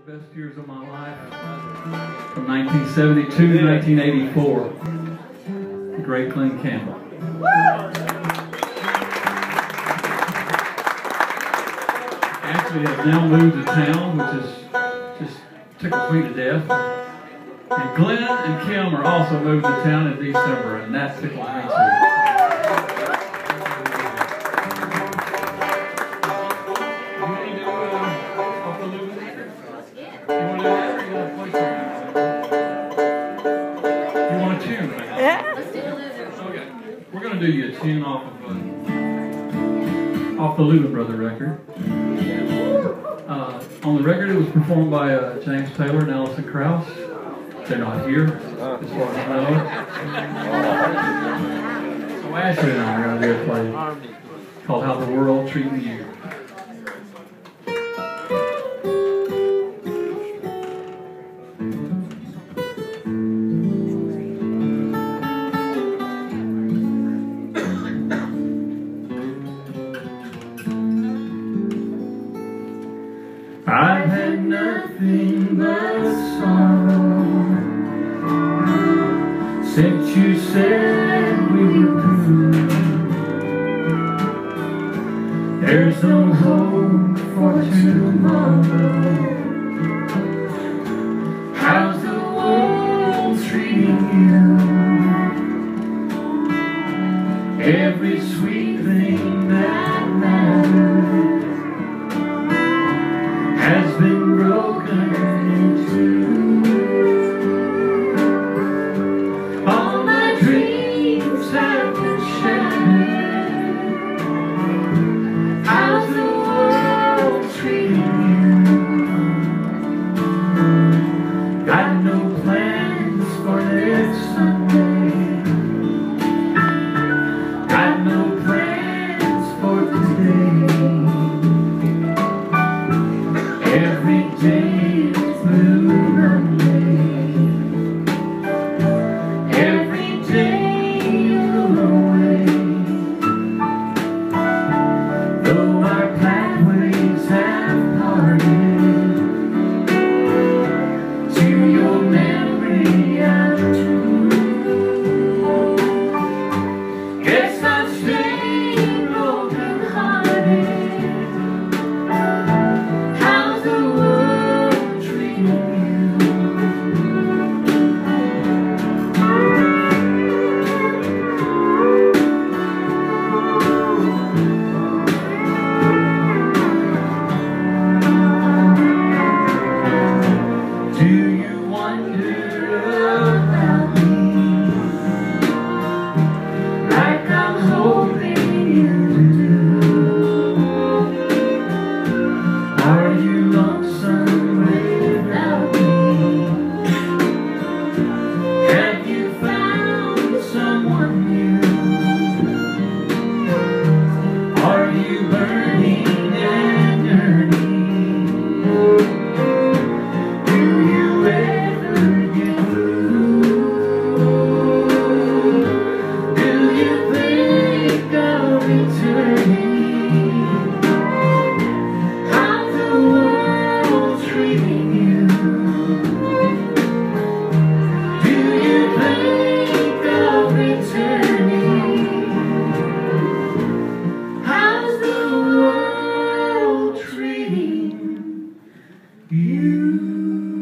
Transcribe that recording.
best years of my life, from 1972 to 1984. The great Glenn Campbell. Actually has now moved to town, which is just tickles me to death. And Glenn and Kim are also moved to town in December, and that tickles me too. We're going to do you a tune off the Louvin Brothers record. On the record, it was performed by James Taylor and Allison Krauss. They're not here, as far as I know. So Ashley and I are going to do a play called "How the World Treating You." I've had nothing but sorrow since you said we were through. There's no hope for tomorrow. How's the world treating you? Every sweet thing that matters has been broken into. All my dreams have been shattered. How's the world treating you? Got no plans for next Sunday. Got no plans for today. Every day is Blue Monday. Every day you're away. Though our pathways have parted, to your memory I'm true. Guess I'm staying broken hearted. You